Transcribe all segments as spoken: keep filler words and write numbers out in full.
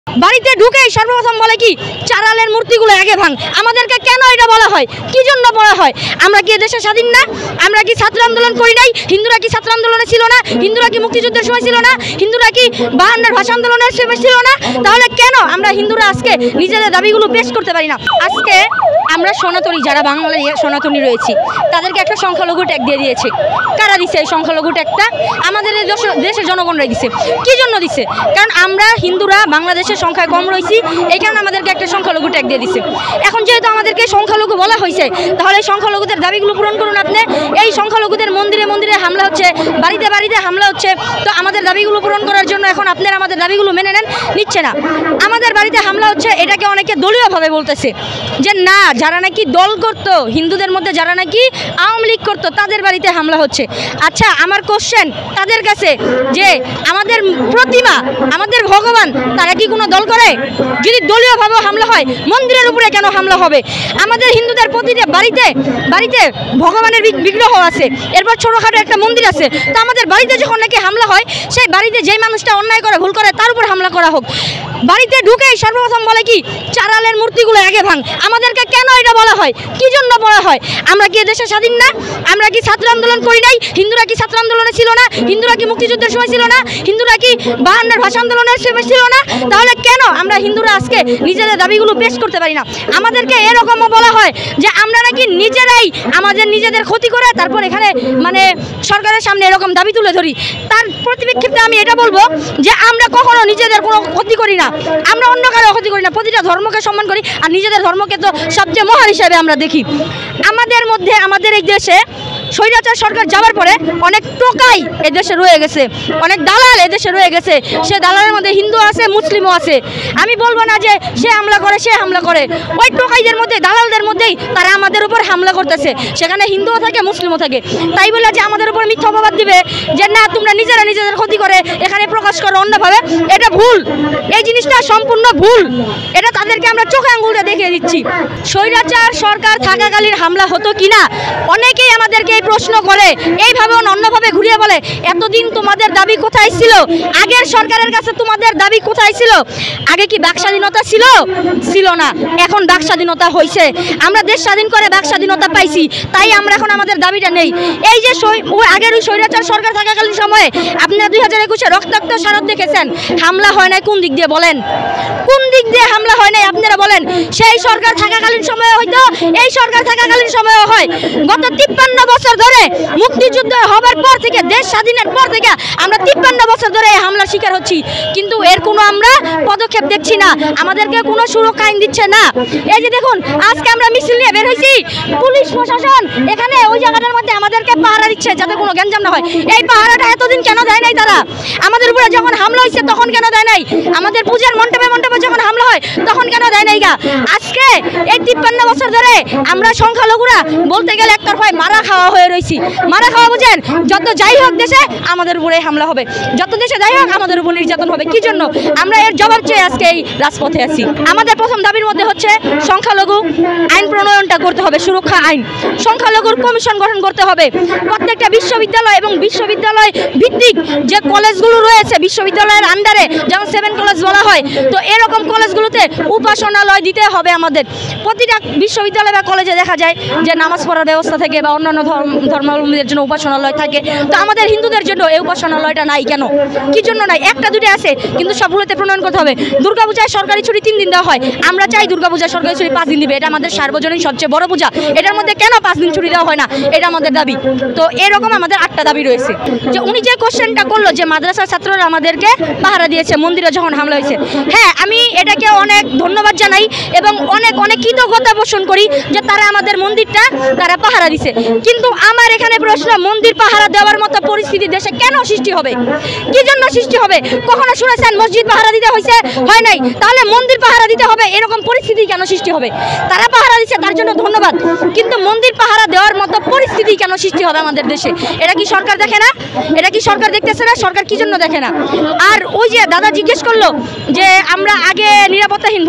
বাড়িতে ঢুকেই সর্বপ্রথম বলে কি চারালের মূর্তিগুলো আগে ভাঙ। আমাদেরকে কেন এটা বলা হয়, কি জন্য বলা হয়? আমরা কি এদেশে স্বাধীন না? আমরা কি ছাত্র আন্দোলন করি নাই? হিন্দুরা কি ছাত্র আন্দোলনে ছিল না? হিন্দুরা কি মুক্তিযুদ্ধের সময় ছিল না? হিন্দুরা কি বাহান্নের ভাষা আন্দোলনের সময় ছিল না? তাহলে কেন আমরা হিন্দুরা আজকে নিজেদের দাবিগুলো পেশ করতে পারি না? আজকে আমরা সনাতনী যারা বাংলার সনাতনী রয়েছি তাদেরকে একটা সংখ্যালঘু ট্যাগ দিয়ে দিয়েছে। কারা দিছে এই সংখ্যালঘু ট্যাগটা? আমাদের দেশের জনগণরাই দিছে। কি জন্য দিছে? কারণ আমরা হিন্দুরা বাংলাদেশের সংখ্যায় কম রয়েছি, এই কারণে আমাদেরকে একটা সংখ্যালঘু ট্যাগ দিয়ে দিছে। এখন যেহেতু আমাদেরকে সংখ্যালঘু বলা হয়েছে, তাহলে সংখ্যালঘুদের দাবিগুলো পূরণ করুন আপনি। এই সংখ্যালঘুদের মন্দিরে মন্দিরে হামলা হচ্ছে, বাড়িতে বাড়িতে হামলা হচ্ছে, তো আমাদের দাবিগুলো পূরণ করার জন্য এখন আপনারা আমাদের দাবিগুলো মেনে নেন, নিচ্ছে না। আমাদের বাড়িতে হামলা হচ্ছে, এটাকে অনেকে দলীয়ভাবে বলতেছে যে না, যারা নাকি দল করতো হিন্দুদের মধ্যে, যারা নাকি আওয়ামী লীগ করতো তাদের বাড়িতে হামলা হচ্ছে। আচ্ছা, আমার কোশ্চেন তাদের কাছে যে আমাদের প্রতিমা, আমাদের ভগবান, তারা কি কোনো দল করে? যদি দলীয়ভাবে হামলা হয়, মন্দিরের উপরে কেন হামলা হবে? আমাদের হিন্দুদের প্রতিটা বাড়িতে বাড়িতে ভগবানের বিগ্রহ আছে, এরপর ছোটোখাটো একটা মন্দির আছে, তো আমাদের বাড়িতে যখন নাকি হামলা হয়, সেই বাড়িতে যেই মানুষটা অন্যায় করে, ভুল করে, তার উপর হামলা করা হোক। বাড়িতে ঢুকেই সর্বপ্রথম বলে কি চারালের মূর্তিগুলো আগে ভাঙ। আমাদেরকে কেন এটা বলা হয়, কি জন্য বলা হয়? আমরা কি এদেশে স্বাধীন না? আমরা কি ছাত্র আন্দোলন করি নাই? হিন্দুরা কি ছাত্র আন্দোলনে ছিল না? হিন্দুরা কি মুক্তিযুদ্ধের সময় ছিল না? হিন্দুরা কি বাহান্নের ভাষা আন্দোলনের সময় ছিল না? তাহলে কেন আমরা হিন্দুরা আজকে নিজেদের দাবিগুলো পেশ করতে পারি না? আমাদেরকে এরকমও বলা হয় যে আমরা নাকি নিজেরাই আমাদের নিজেদের ক্ষতি করে তারপর এখানে মানে সরকারের সামনে এরকম দাবি তুলে ধরি। তার প্রতিক্ষেপে আমি এটা বলবো যে আমরা কখনো নিজেদের কোনো ক্ষতি করি না, আমরা অন্য কারো ক্ষতি করি না, প্রতিটা ধর্মকে সম্মান করি, আর নিজেদের ধর্মকে তো সবচেয়ে মহান হিসাবে আমরা দেখি। আমাদের মধ্যে, আমাদের এই দেশে স্বৈরাচার সরকার যাওয়ার পরে অনেক টোকাই এদেশে রয়ে গেছে, অনেক দালাল এদেশে রয়ে গেছে। সে দালালের মধ্যে হিন্দু আছে, মুসলিমও আছে। আমি বলবো না যে সে হামলা করে, সে হামলা করে, ওই টোকাইদের মধ্যে, দালালদের মধ্যেই তারা আমাদের উপর হামলা করতেছে। সেখানে হিন্দুও থাকে, মুসলিমও থাকে। তাই বলে যে আমাদের উপর মিথ্যা অপবাদ দিবে যে না তোমরা নিজেরা নিজেদের ক্ষতি করে এখানে প্রকাশ করো অন্যভাবে, এটা ভুল। এই জিনিসটা সম্পূর্ণ ভুল, এটা তাদেরকে আমরা চোখে আঙুলটা দেখিয়ে দিচ্ছি। স্বৈরাচার সরকার থাকাকালীন হামলা হতো কিনা অনেকেই আমাদেরকে প্রশ্ন করে, এইভাবে অন্যভাবে ঘুরিয়ে বলে এতদিন তোমাদের দাবি কোথায় ছিল? আগের সরকারের কাছে তোমাদের দাবি কোথায় ছিল? আগে কি বাক স্বাধীনতা ছিল? ছিল না। এখন বাক স্বাধীনতা হয়েছে, আমরা দেশ স্বাধীন করে বাক স্বাধীনতা পাইছি, তাই আমরা এখন আমাদের দাবিটা নেই। এই যে আগের ওই স্বৈরাচার সরকার থাকাকালীন সময়ে আপনারা দুই হাজার একুশে রক্তাক্ত শারদ দেখেছেন, হামলা হয় নাই কোন দিক দিয়ে বলেন? কোন দিক দিয়ে হামলা হয় নাই আপনারা বলেন? সেই সরকার থাকাকালীন সময়ে হয়তো, এই সরকার থাকাকালীন সময়েও হয়। গত তিপ্পান্ন বছর ধরে মুক্তিযুদ্ধ হবার পর থেকে, দেশ স্বাধীনের পর থেকে আমরা তিপ্পান্ন বছর ধরে এই হামলার শিকার হচ্ছি, কিন্তু এর কোনো আমরা পদক্ষেপ দেখছি না, আমাদেরকে কোনো সুরক্ষা আইন দিচ্ছে না। এই যে দেখুন, আজকে আমরা মিছিল নিয়ে বের হয়েছি, পুলিশ প্রশাসন এখানে ওই জায়গাটার মধ্যে আমাদেরকে পাহারা দিচ্ছে যাতে কোনো গ্যাঞ্জাম না হয়। এই পাহারাটা এতদিন কেন দেয় নাই তারা? আমাদের উপরে যখন হামলা হয়েছে তখন কেন দেয় নাই? আমাদের পূজার মণ্ডপে মণ্ডপে যখন হামলা হয় তখন কেন দেয় নাই গা? আজকে এই তিপ্পান্ন বছর ধরে আমরা সংখ্যালঘুরা বলতে গেলে একটার ভয় মারা খাওয়া হয়ে রয়েছি। মারা খাওয়া বুঝেন, যত যাই হোক দেশে আমাদের উপরে হামলা হবে, যত দেশে যাই হোক আমাদের উপর নির্যাতন হবে। কি জন্য? আমরা এর জবাব চেয়ে আজকে এই রাজপথে আছি। আমাদের প্রথম দাবির মধ্যে হচ্ছে সংখ্যালঘু আইন প্রণয়নটা করতে হবে, সুরক্ষা আইন। সংখ্যালঘুর কমিশন গঠন করতে হবে। প্রত্যেকটা বিশ্ববিদ্যালয় এবং বিশ্ববিদ্যালয় ভিত্তিক যে কলেজগুলো রয়েছে বিশ্ববিদ্যালয়ের আন্ডারে, যেমন সেভেন কলেজ বলা হয়, তো এরকম কলেজগুলোতে উপাসনালয় দিতে হবে আমাদের। প্রতিটা বিশ্ববিদ্যালয় বা কলেজে দেখা যায় যে নামাজ পড়ার ব্যবস্থা থাকে বা অন্যান্য ধর্মাবলম্বীদের জন্য উপাসনালয় থাকে, তো আমাদের হিন্দুদের জন্য এই উপাসনালয়টা নাই কেন? কি জন্য নাই? একটা দুটো আছে, কিন্তু সবগুলোতে প্রণয়ন করতে হবে। দুর্গাপূজায় সরকারি ছুটি তিন দিন দেওয়া হয়, আমরা চাই দুর্গাপূজায় সরকারি ছুটি পাঁচ দিন দিবে। এটা আমাদের সার্বজনীন সবচেয়ে বড় পূজা, এটার মধ্যে কেন পাঁচ দিন ছুটি দেওয়া হয় না? এটা আমাদের দাবি। তো এরকম আমাদের আটটা দাবি রয়েছে। যে উনি যে কোশ্চেনটা করলো যে মাদ্রাসার ছাত্ররা আমাদেরকে পাহারা দিয়েছে মন্দিরে যখন হামলা হয়েছে, হ্যাঁ আমি এটাকে অনেক ধন্যবাদ জানাই এবং অনেক অনেক কৃতজ্ঞতা পোষণ করি যে তারা আমাদের মন্দিরটা তারা পাহারা দিছে। কিন্তু আমার এখানে প্রশ্ন, মন্দির পাহারা দেওয়ার মতো পরিস্থিতি দেশে কেন সৃষ্টি হবে? কি জন্য সৃষ্টি হবে? কখনো শুনেছেন মসজিদ পাহারা দিতে হয়েছে? হয় নাই। তাহলে মন্দির পাহারা দিতে হবে এরকম পরিস্থিতি কেন সৃষ্টি হবে? তারা পাহারা দিচ্ছে, তার জন্য ধন্যবাদ, কিন্তু মন্দির পাহারা দেওয়ার মতো পরিস্থিতি কেন সৃষ্টি হবে আমাদের দেশে? এটা কি সরকার দেখে না? এটা কি সরকার দেখতেছে না? সরকার কি জন্য দেখে না? আর ওই যে দাদা জিজ্ঞেস করলো যে আমরা আগে নিরাপত্তাহীন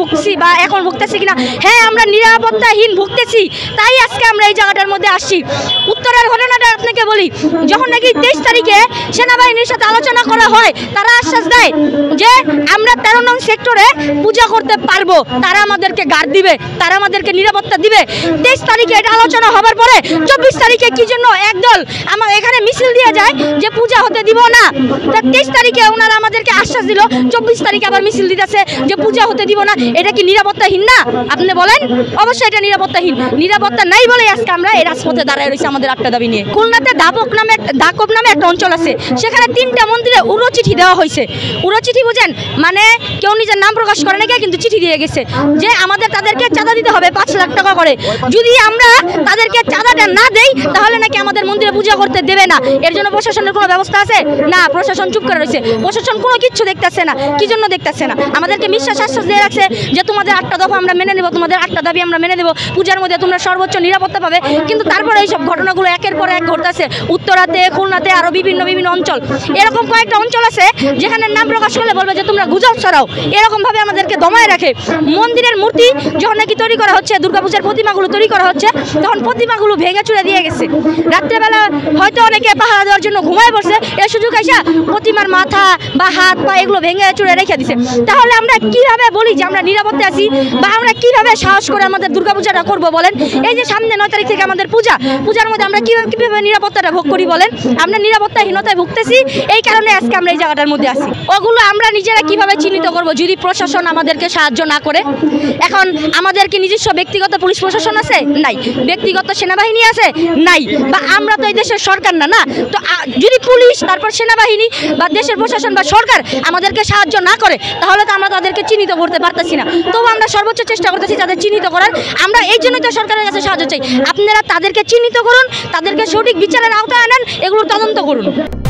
ভুগছি বা এখন ভুগতেছি কিনা, হ্যাঁ আমরা নিরাপত্তাহীন ভুগতেছি, তাই আজকে আমরা এই জায়গাটার মধ্যে আসছি। উত্তরের ঘটনাটা আপনাকে বলি, যখন নাকি তেইশ তারিখে সেনাবাহিনীর সাথে আলোচনা করা হয়, তারা আশ্বাস দেয় যে আমরা তেরো নং সেক্টরে পূজা করতে পারবো, তারা আমাদেরকে গার্ড দিবে, তারা আমাদেরকে নিরাপত্তা দিবে। তেইশ তারিখে এটা আলোচনা হবার পরে চব্বিশ তারিখে কি জন্য একদল আমার এখানে মিছিল দিয়ে যায় যে পূজা হতে দিব না। তেইশ তারিখে ওনারা আমাদেরকে আশ্বাস দিল, চব্বিশ তারিখে আবার মিছিল দিতেছে যে পূজা হতে দিব না। এটা কি নিরাপত্তাহীন না? আপনি বলেন। অবশ্যই এটা নিরাপত্তাহীন। নিরাপত্তা নাই বলে আজকে আমরা এই রাজপথে দাঁড়ায় রয়েছি আমাদের আটটা দাবি নিয়ে। খুলনাতে দাপক নামে দাকব নামে একটা অঞ্চল আছে, সেখানে তিনটা মন্দিরে উড়ো চিঠি দেওয়া হয়েছে। উড়ো চিঠি বুঝেন মানে কেউ নিজের নাম প্রকাশ করে নাকি, কিন্তু চিঠি দিয়ে গেছে যে আমাদের তাদেরকে চাঁদা দিতে হবে পাঁচ লাখ টাকা করে। যদি আমরা তাদেরকে চাঁদাটা না দেই তাহলে নাকি আমাদের মন্দিরে পূজা করতে দেবে না। এর জন্য প্রশাসনের কোনো ব্যবস্থা আছে না? প্রশাসন চুপ করে রয়েছে। প্রশাসন কোনো কিচ্ছু দেখতেছে না। কি জন্য দেখতেছে না? আমাদেরকে বিশ্বাস আশ্বাস দিয়ে রাখছে যে তোমাদের আটটা দফা আমরা মেনে নেব, তোমাদের আটটা দাবি আমরা মেনে নেব, পূজার মধ্যে তোমরা সর্বোচ্চ নিরাপত্তা পাবে। কিন্তু তারপরে এইসব ঘটনাগুলো একের পর এক ঘটতেছে। উত্তরাতে, খুলনাতে, আরও বিভিন্ন বিভিন্ন অঞ্চল, এরকম কয়েকটা অঞ্চল আছে যেখানে নাম প্রকাশ করলে বলবে যে তোমরা গুজব ছড়াও। এরকমভাবে আমাদেরকে দমায় রাখে। মন্দিরের মূর্তি যখন নাকি তৈরি করা হচ্ছে, দুর্গাপূজার প্রতিমাগুলো তৈরি করা হচ্ছে, তখন প্রতিমাগুলো ভেঙে চুরে দিয়ে গেছে। রাত্রেবেলা হয়তো অনেকে পাহারা দেওয়ার জন্য ঘুমায় পড়ছে, এ সুযোগ আইসা প্রতিমার মাথা বা হাত পা এগুলো ভেঙে চুরে রেখে দিছে। তাহলে আমরা কিভাবে বলি যে আমরা নিরাপত্তা আছি, বা আমরা কিভাবে সাহস করে আমাদের দুর্গাপূজাটা করবো বলেন? এই যে সামনে নয় তারিখ থেকে আমাদের পূজা, পূজার মধ্যে আমরা কিভাবে কিভাবে নিরাপত্তাটা ভোগ করি বলেন? আমরা নিরাপত্তাহীনতায় ভুগতেছি, এই কারণে আজকে আমরা এই জায়গাটার মধ্যে আছি। ওগুলো আমরা নিজেরা কিভাবে চিহ্নিত করব যদি প্রশাসন আমাদেরকে সাহায্য না করে? এখন আমাদের কি নিজস্ব ব্যক্তিগত পুলিশ প্রশাসন আছে? নাই। ব্যক্তিগত সেনাবাহিনী আছে? নাই। বা আমরা তো এই দেশের সরকার না, না তো যদি পুলিশ, তারপর সেনাবাহিনী বা দেশের প্রশাসন বা সরকার আমাদেরকে সাহায্য না করে, তাহলে তো আমরা তাদেরকে চিহ্নিত করতে পারতেছি না। তবু আমরা সর্বোচ্চ চেষ্টা করতেছি তাদের চিহ্নিত করার। আমরা এই জন্যই তো সরকারের কাছে সাহায্য চাই। আপনারা তাদেরকে চিহ্নিত করুন, তাদেরকে সঠিক বিচারের আওতায় আনেন, এগুলোর তদন্ত করুন।